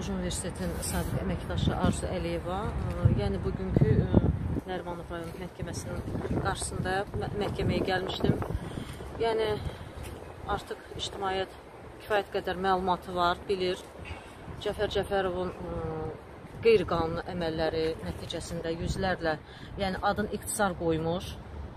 Pedaqoji Universitetin sadiq əməkdaşı Arzu Əliyeva, yəni bugünkü Nərimanov rayon məhkəməsinin qarşısında məhkəməyə gəlmişdim. Yəni artıq ictimaiyyət kifayət qədər məlumatı var, bilir. Cəfər Cəfərovun qeyri-qanuni əməlləri nəticəsində yüzlərlə, yəni adın ixtisar qoymuş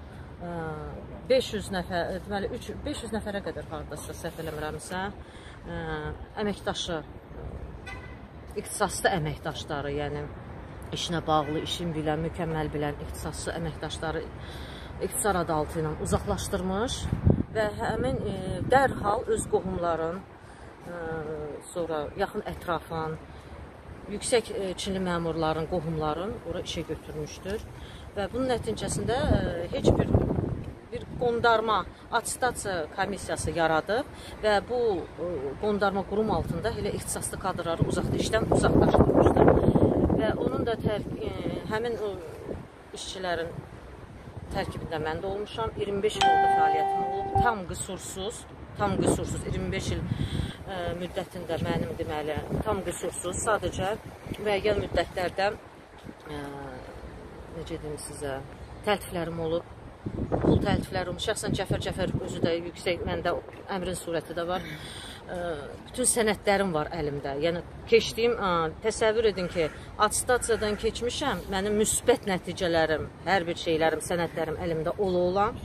500 nəfər, deməli 500 nəfərə qədər hardasa səhv eləmirəmsə, əməkdaşı, ixtisaslı əməkdaşları, yəni işinə bağlı, işin bilən, mükəmməl bilən ixtisaslı əməkdaşları ixtisar adı altı ilə uzaqlaşdırmış və həmin dərhal öz qohumların, sonra yaxın ətrafın, yüksək çinli məmurların, qohumların ora işə götürmüşdür və bunun nəticəsində heç bir qondarma attestasiya komissiyası yaradıb və bu qondarma qurum altında elə ixtisaslı kadrları işdən uzaqlaşdırmışdır və onun da həmin işçilərin tərkibində mən də olmuşam. 25 il oldu fəaliyyətim olub, tam qüsursuz 25 il müddətində mənim deməli tam qüsursuz, sadəcə müəyyən müddətlərdə necə deyim sizə, təltiflərim olub. Pul təltifləri olmuş. Şəxsən Cəfər Cəfərov özü də yüksək, məndə əmrin surəti də var. Bütün sənədlərim var əlimdə. Yəni keçdiyim, təsəvvür edin ki, attestasiyadan keçmişəm, mənim müsbət nəticələrim, hər bir şeylərim, sənədlərim əlimdə olan.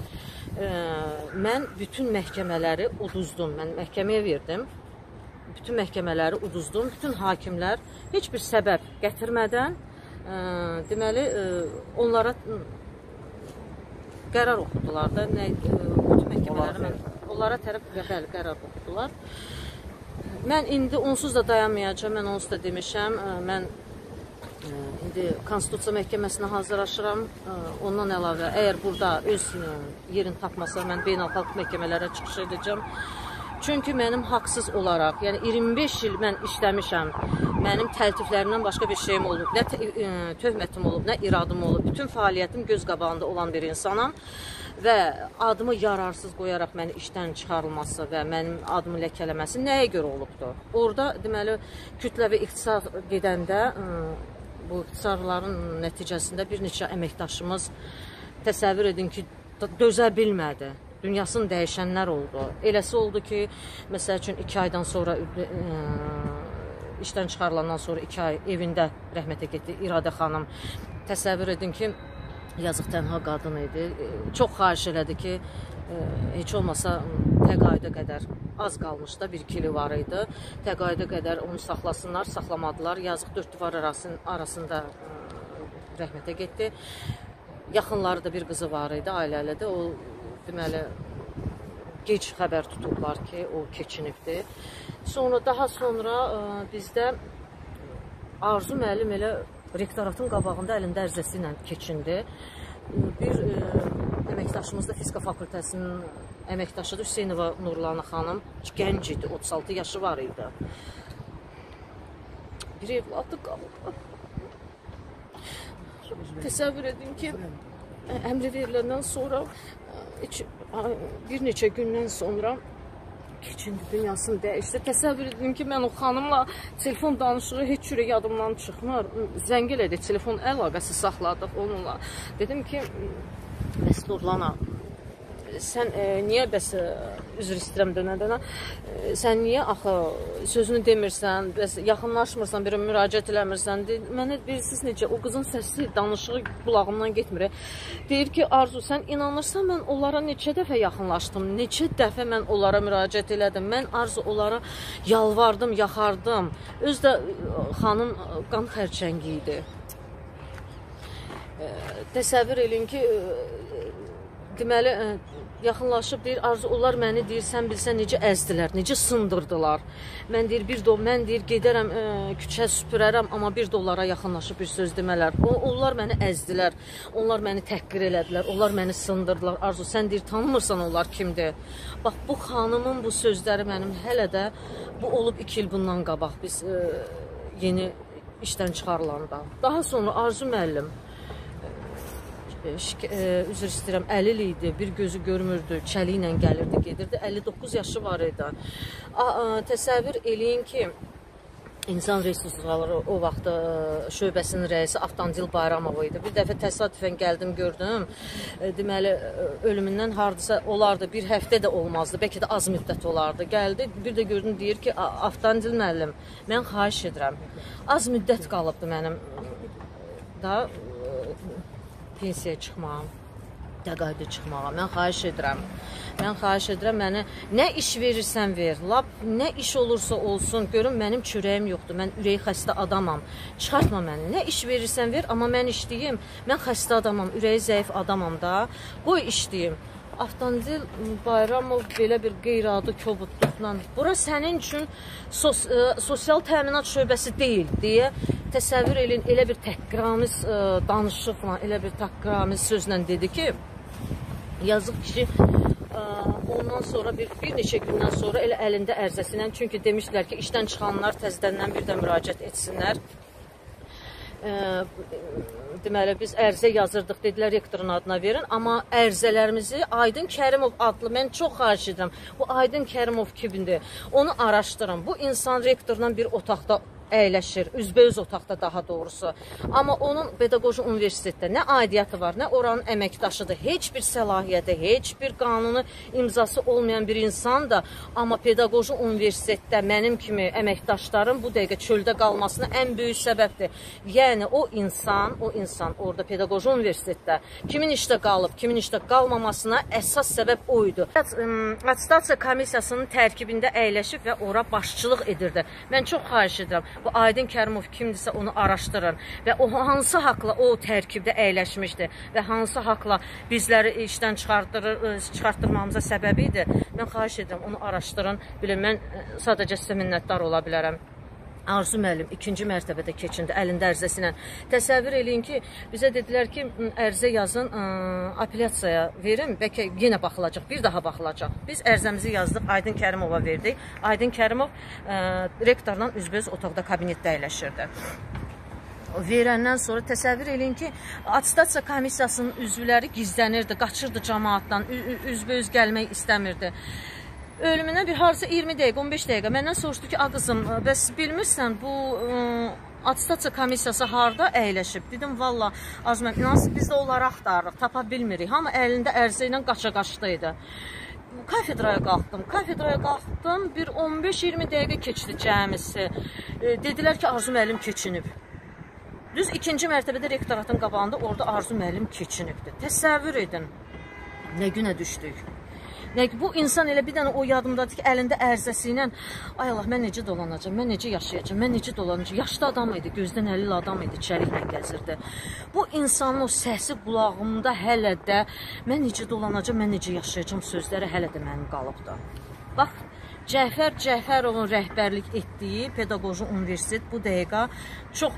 Mən bütün məhkəmələri uduzdum. Mən məhkəməyə verdim. Bütün məhkəmələri uduzdum. Bütün hakimlər heç bir səbəb gətirmədən deməli onlara qərar oxudular da, bütün məhkəmələri onlara tərəf qərar oxudular. Mən indi onsuz da dayanmayacağım, mən onsuz da demişəm, mən indi Konstitusiya məhkəməsinə hazırlaşıram. Ondan əlavə, əgər burada öz yerini tapmasa, mən beynəlxalq məhkəmələrə çıxış edəcəm. Çünki mənim haqsız olaraq, yəni 25 il mən işləmişəm, mənim təltiflərimdən başqa bir şeyim olub, nə töhmətim olub, nə iradım olub, bütün fəaliyyətim göz qabağında olan bir insanam və adımı yararsız qoyaraq məni işdən çıxarılması və mənim adımı ləkələməsi nəyə görə olubdur? Orada, deməli, kütləvi ixtisar gedəndə, bu ixtisarların nəticəsində bir neçə əməkdaşımız təsəvvür edin ki, dözə bilmədi. Dünyasını dəyişənlər oldu. Eləsi oldu ki, məsəl üçün 2 aydan sonra, işdən çıxarılandan sonra 2 ay evində rəhmətə getdi İradə xanım. Təsəvvür edin ki, yazıq tənha qadın idi. Çox xahiş elədi ki, heç olmasa təqaüdə qədər az qalmış da, 1-2 ili var idi. Təqaüdə qədər onu saxlasınlar, saxlamadılar. Yazıq 4 divar arasında rəhmətə getdi. Yaxınları da bir qızı var idi, ailəli də. O deməli, gec xəbər tutublar ki, o keçinibdir. Daha sonra bizdə Arzu müəllim elə rektoratın qabağında əlində ərizəsi ilə keçindi. Bir əməkdaşımız da fizika fakültəsinin əməkdaşıdır, Hüseynova Nurlana xanım. Gənc idi, 36 yaşı var idi. Bir evladı qalıb. Təsəvvür edin ki, əmri veriləndən sonra bir neçə gündən sonra keçindi, dünyasını dəyişdi. Təsəvvür edin ki, mən o xanımla telefon danışığı heç cürə yadımdan çıxmır. Zəng elədi, telefon əlaqəsi saxladıq onunla. Dedim ki, bəs Nurlana, sən niyə bəs, üzr istəyirəm dönə-dönə, sən niyə axı sözünü demirsən, bəs yaxınlaşmırsan, bir müraciət eləmirsən, mənə bilirsiniz necə, o qızın səsi, danışığı qulağımdan getmir. Deyir ki, Arzu, sən inanırsan, mən onlara neçə dəfə yaxınlaşdım, neçə dəfə mən onlara müraciət elədim, mən Arzu onlara yalvardım, yaxardım, öz də xanım qan xərçəngi idi. Təsəvvür edin ki, deməli, yaxınlaşıb deyir, Arzu, onlar məni deyir, sən bilsən necə əzdilər, necə sındırdılar. Mən deyir, gedərəm, küçə süpürərəm, amma bir də onlara yaxınlaşıb bir söz demələr. Onlar məni əzdilər, onlar məni təhqir elədilər, onlar məni sındırdılar. Arzu, sən deyir, tanımırsan onlar kimdir? Bax, bu xanımın bu sözləri mənim hələ də, bu olub 2 il bundan qabaq, biz yeni işdən çıxarılanda. Daha sonra Arzu müəllim, üzr istəyirəm, 50 idi, bir gözü görmürdü, çəli ilə gəlirdi, gedirdi, 59 yaşı var idi. Təsəvvür eləyin ki, İnsan resursları o vaxt şöbəsinin rəisi Avtandil Bayramov idi. Bir dəfə təsadüfən gəldim, gördüm. Deməli, ölümündən hardasa olardı, bir həftə də olmazdı, bəlkə də az müddət olardı. Gəldi, bir də gördüm, deyir ki, Avtandil müəllim, mən xahiş edirəm. Az müddət qalıbdı mənim da pensiyaya çıxmağım. Təqaüdə çıxmağa. Mən xahiş edirəm. Məni nə iş verirsən ver, lap nə iş olursa olsun, görün mənim çörəyim yoxdur, mən ürək xəstə adamam, çıxartma məni, nə iş verirsən ver, amma mən işləyim, mən xəstə adamam, ürəyi zəif adamam da, qoy işləyim. Avtandil Bayramov belə bir qeyri-adi kobudluqla, bura sənin üçün sosial təminat şöbəsi deyil deyə təsəvvür edin, elə bir təhqiramiz danışıqla, elə bir təhqiramiz sözlə dedi ki, yazıq kişi ondan sonra bir neçə gündən sonra elə əlində ərzəsindən, çünki demişdilər ki, işdən çıxanlar təzədəndən bir də müraciət etsinlər. Deməli, biz ərzə yazırdıq, dedilər rektorun adına verin, amma ərzələrimizi Aydın Kərimov adlı, mən çox xahiş edirəm, bu Aydın Kərimov kimdir, onu araşdırın. Bu insan rektorla bir otaqda əyləşir, üzbəüz otaqda daha doğrusu. Amma onun pedaqoji universitetdə nə aidiyyatı var, nə oranın əməkdaşıdır, heç bir səlahiyyəti, heç bir qanunu imzası olmayan bir insan da, amma pedaqoji universitetdə mənim kimi əməkdaşlarım bu dəqiqə çöldə qalmasına ən böyük səbəbdir. Yəni o insan orada pedaqoji universitetdə kimin işdə qalıb, kimin işdə qalmamasına əsas səbəb o idi. Attestasiya komissiyasının tərkibində əyləşib və ora başçılıq edirdi. Mən çox xahiş edirəm. Bu Aydın Kərimov kimdirsə onu araşdırın və o hansı haqla o tərkibdə əyləşmişdir və hansı haqla bizləri işdən çıxartdırmamıza səbəbi idi. Mən xahiş edirəm, onu araşdırın. Bilin, mən sadəcə sizə minnətdar ola bilərəm. Arzu müəllim 2-ci mərtəbədə keçindi əlində ərzəsi ilə. Təsəvvür eləyin ki, bizə dedilər ki, ərzə yazın, apellyasiyaya verin, bəlkə yenə baxılacaq, bir daha baxılacaq. Biz ərzəmizi yazdıq, Aydın Kərimova verdik. Aydın Kərimov rektorla üzbəüz otaqda kabinetdə əyləşirdi. Verəndən sonra təsəvvür eləyin ki, attestasiya komissiyasının üzvləri gizlənirdi, qaçırdı cəmaatdan, üzbəüz gəlmək istəmirdi. Ölümünə bir harca 20 dəqiqə, 15 dəqiqə məndən soruşdu ki, qızım, bəs bilmirsən bu attestasiya komissiyası harda əyləşib? Dedim, valla, Azmən, biz də onları axtarırıq, tapa bilmirik. Hamı əlində ərzə ilə qaça-qaçdaydı. Kafedraya qalxdım, bir 15-20 dəqiqə keçdi cəmisi. Dedilər ki, Arzu müəllim keçinib. Düz 2-ci mərtəbədə rektoratın qabağında orada Arzu müəllim keçinibdir. Təsəvvür edin, nə günə düşdük. Bu insan elə bir dənə o yadımdadır ki, əlində ərzəsi ilə, ay Allah, mən necə dolanacam, mən necə yaşayacam, mən necə dolanacam. Yaşlı adam idi, gözdən əlil adam idi, çəliklə gəzirdi. Bu insanın o səsi qulağımda hələ də, mən necə dolanacam, mən necə yaşayacam sözləri hələ də mənim qalıbdır. Bax, Cəfər Cəfərovun rəhbərlik etdiyi pedaqoji universitet bu dəqiqə çox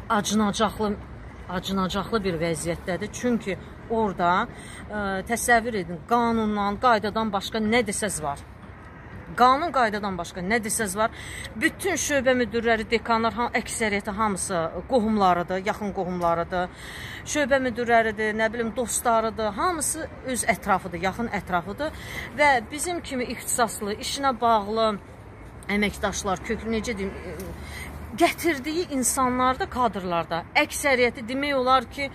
acınacaqlı bir vəziyyətdədir. Çünki orada təsəvvür edin, qanundan, qaydadan başqa nə desəz var. Qanun qaydadan başqa nə desəz var. Bütün şöbə müdürləri, dekanlar, əksəriyyəti hamısı qohumlarıdır, yaxın qohumlarıdır. Şöbə müdürləridir, nə bilim, dostlarıdır, hamısı öz ətrafıdır, yaxın ətrafıdır. Və bizim kimi ixtisaslı, işinə bağlı əməkdaşlar, necə deyim, gətirdiyi insanlarda, kadrlarda əksəriyyəti demək olar ki,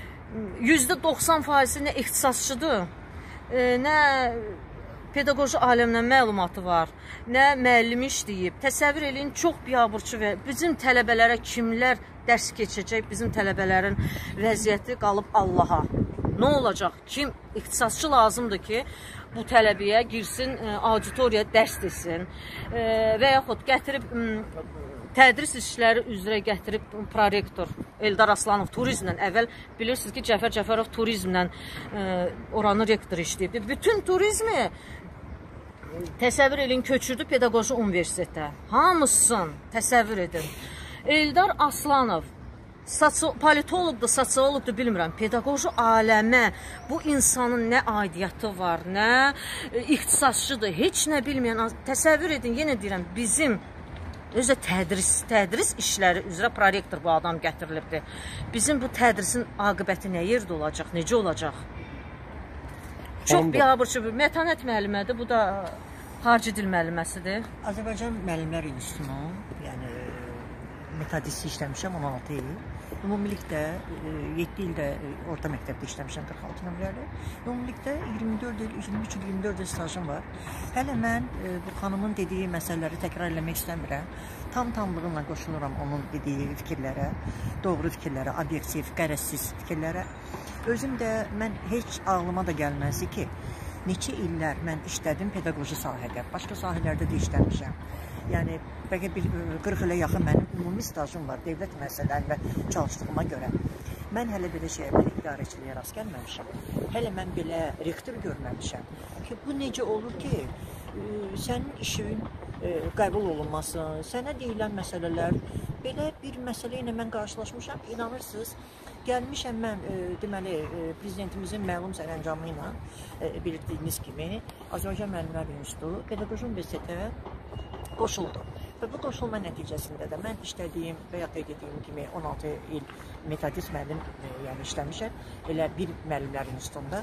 %90% nə ixtisasçıdır, nə pedaqoji aləmdən məlumatı var, nə müəllimi işləyib. Təsəvvür eləyin, çox biabırçı və bizim tələbələrə kimlər dərs keçəcək, bizim tələbələrin vəziyyəti qalıb Allaha. Nə olacaq? Kim ixtisasçı lazımdır ki, bu tələbəyə girsin, auditoriya dərs desin və yaxud gətirib tədris işləri üzrə gətirib prorektor Eldar Aslanov turizmlə, əvvəl bilirsiniz ki, Cəfər Cəfərov turizmlə oranı rektor işləyib. Bütün turizmi təsəvvür edin, köçürdü pedaqoji universitetə. Hamısın təsəvvür edin. Eldar Aslanov politologdur, sosiologdur, bilmirəm. Pedaqoji aləmə bu insanın nə aidiyyatı var, nə ixtisasçıdır, heç nə bilməyən. Təsəvvür edin, yenə deyirəm, bizim özə tədris işləri üzrə prorektor bu adam gətirilibdir. Bizim bu tədrisin aqibəti nə yerdə olacaq, necə olacaq? Çox biabırçı bir mətanət müəllimədir, bu da xarici dil müəlliməsidir. Azərbaycan müəllimlər institutunun, yəni metodist işləmişəm 16 il. Ümumilikdə 7 ildə orta məktəbdə işləmişəm 46 nömrəli. Ümumilikdə 24 il, 23 il, 24 il stajım var. Hələ mən bu xanımın dediyi məsələləri təkrar eləmək istəmirəm. Tam-tamlığımla qoşuluram onun dediyi fikirlərə, doğru fikirlərə, obyektiv, qərəzsiz fikirlərə. Özüm də mən heç ağlıma da gəlməzdi ki, neçə illər mən işlədim pedaqoji sahədə, başqa sahələrdə də işləmişəm. Yəni, bəlkə bir 40 ilə yaxın mənim ümumi stajım var dövlət müəssisələrində çalışdığıma görə. Mən hələ belə şeylərdə idarəçiliyə rast gəlməmişəm. Hələ mən belə rektor görməmişəm. Ki, bu necə olur ki, sənin işin qəbul olunmasın, sənə deyilən məsələlər, belə bir məsələ ilə mən qarşılaşmışam, inanırsınız, gəlmişəm mən, deməli, prezidentimizin məlum sərəncamı ilə, bildiyiniz kimi, Azərbaycan Müəllimlər İnstitutu Pedaqoji Universitetə qoşuldu. Və bu qoşulma nəticəsində də mən işlədiyim və ya qeyd etdiyim kimi 16 il metodist müəllim işləmişəm, elə bir müəllimlər institutunda.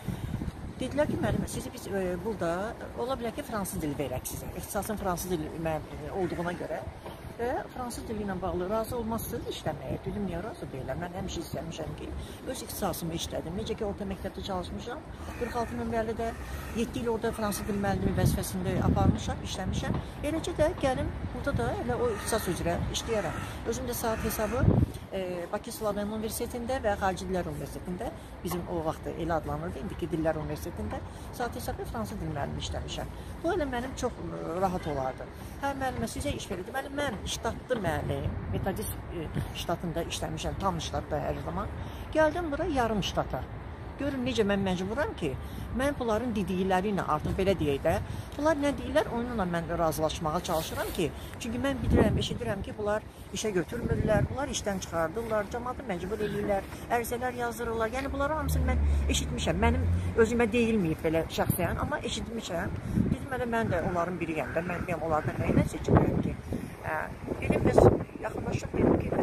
Dedilər ki, müəllimə, sizi biz burada, ola bilər ki, fransız dili verək sizə. İxtisasın fransız dili olduğuna görə və fransız dili ilə bağlı razı olmazsınız işləməyə. Dedim, niyə razı deyirlər? Mən həmişə istəmişəm ki, öz ixtisasımı işlədim. Necə ki, orta məktəbdə çalışmışam. 46 nömrəli də 7 il orada fransız dil müəllimi vəzifəsində aparmışam, işləmişəm. Eləcə də gəlim, burada da elə o ixtisas üzrə işləyərəm. Özüm də saat hesabı Bakı Slavyan Universitetində və Xarici Dillər Universitetində, bizim o vaxtı elə adlanırdı, indiki Dillər Universitetində saat hesabı fransız dil müəllimi işləmişəm. Bu elə mənim çox rahat olardı. Hə, müəllimə sizə iş verirdi. Mən ştatlı müəllim, metodist ştatında işləmişəm, tam ştatda hər zaman. Gəldim bura yarım ştata. Görün necə mən məcburam ki, mən bunların dedikləri ilə artıq belə deyək də, bunlar nə deyirlər, onunla mən razılaşmağa çalışıram ki, çünki mən bilirəm, eşidirəm ki, bunlar işə götürmürlər, bunlar işdən çıxardırlar, cəmaatı məcbur edirlər, ərizələr yazdırırlar. Yəni bunları hamısını mən eşitmişəm. Mənim özümə deyilməyib belə şəxsən, amma eşitmişəm. Dedim, mən də onların biriyəm də, mən deyəm, onlardan nəyinə seçirəm ki. Dedim, bəs yaxınlaşıb dedim ki,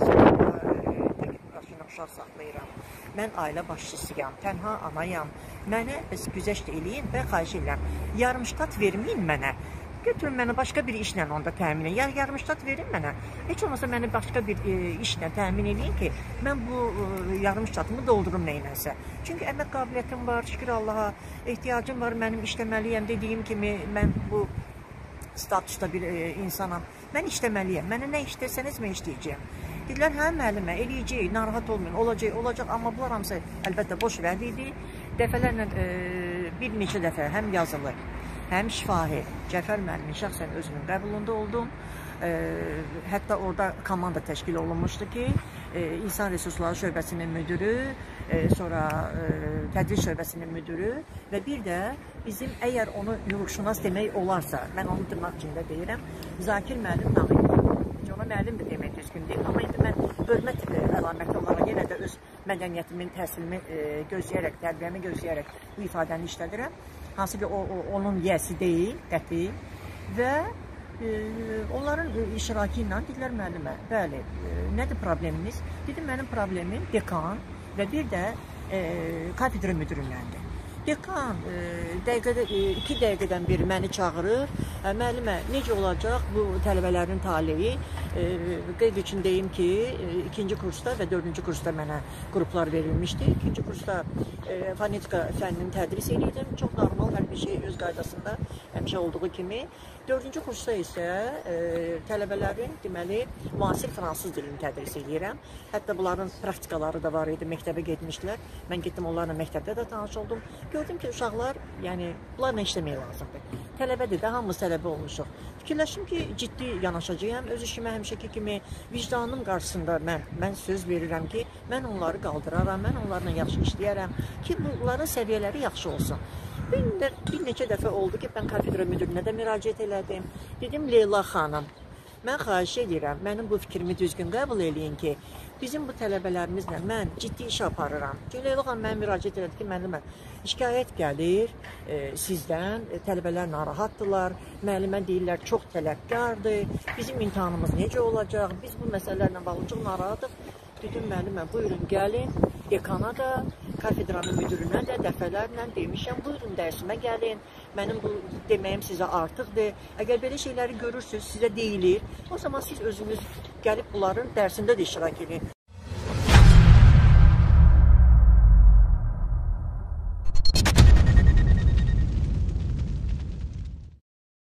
məsələn, uşaq saxlayıram. Mən ailə başçısıyam, tənha anayam. Mənə güzəşt eləyin və xahiş edirəm. Yarımştat verməyin mənə. Götürün mənə başqa bir işlə onda təmin edin. Ya yarımştat verin mənə. Heç olmasa mənə başqa bir işlə təmin edin ki, mən bu yarımştatımı doldurum nəyinəsə. Çünki əmək qabiliyyətim var, şükür Allaha, ehtiyacım var, mənim işləməliyəm. Dediyim kimi, mən bu statusda bir insanam. Mən işləməliyəm. Mənə nə işləsəniz mən işləyəcəyəm. Dedilər, hə müəllimə, eləyəcək, narahat olmayın, olacaq, amma bunlar hamısı əlbəttə boş vəd idi. Dəfələrlə bir neçə dəfə həm yazılı, həm şifahi Cəfər müəllimin şəxsən özünün qəbulunda oldum. Hətta orada komanda təşkil olunmuşdu ki, İnsan Resursları Şöbəsinin müdürü, sonra Tədris Şöbəsinin müdürü və bir də bizim əgər onu hüquqşünas demək olarsa, mən onu dırnaq içində deyirəm, Zakir müəllim Nağıyev. Ona müəllim də demək düzgün deyil, amma indi mən hörmət əlaməti olaraq yenə də öz mədəniyyətimin təhsilimi gözləyərək, tərbiyəmi gözləyərək bu ifadəni işlədirəm. Hansı ki, onun yiyəsi deyil, qəti və onların iştirakı ilə dedilər müəllimə, bəli, nədir probleminiz? Dedim, mənim problemim dekan və bir də kafedra müdürünləndir. Dekan 2 dəqiqədən bir məni çağırır. Müəllimə, necə olacaq bu tələbələrin taleyi? Qeyd üçün deyim ki, 2-ci kursda və 4-cü kursda mənə qruplar verilmişdi. 2-ci kursda fonetika fənnini tədris edirdim. Çox normal, hər bir şey öz qaydasında həmişə olduğu kimi. 4-cü kursda isə tələbələrin, deməli, müasir fransız dilini tədris edirəm. Hətta bunların praktikaları da var idi, məktəbə getmişdilər. Mən getdim, onlarla məktəbdə də tanış oldum. Gördüm ki, uşaqlar, yəni, bunlarla işləmək lazımdır. Tələbədir də, hamımız tələbə olmuşuq. Fikirləşdim ki, ciddi yanaşacağım. Öz işimə həmişəki kimi vicdanım qarşısında mən söz verirəm ki, mən onları qaldıraram, mən onlarla yaxşı işləyərəm ki, bunların səviyyələri yaxşı olsun. Bir neçə dəfə oldu ki, mən kafedra müdürünə də müraciət elədim. Dedim, Leyla xanım, mən xahiş edirəm, mənim bu fikrimi düzgün qəbul eləyin ki, bizim bu tələbələrimizlə mən ciddi iş aparıram. Leyla xanım, mən müraciət elədim ki, müəllimə, şikayət gəlir sizdən, tələbələr narahatdırlar, müəllimə deyirlər, çox tələbkardır, bizim imtihanımız necə olacaq, biz bu məsələlərlə bağlı çox narahatıq. Dedim, müəllimə, buyurun, gəlin, dekana da, kafedranın müdürünə də dəfələrlə demişəm, buyurun dərsimə gəlin, mənim bu deməyim sizə artıqdır. Əgər belə şeyləri görürsünüz, sizə deyilir, o zaman siz özünüz gəlib bunların dərsində də iştirak edin.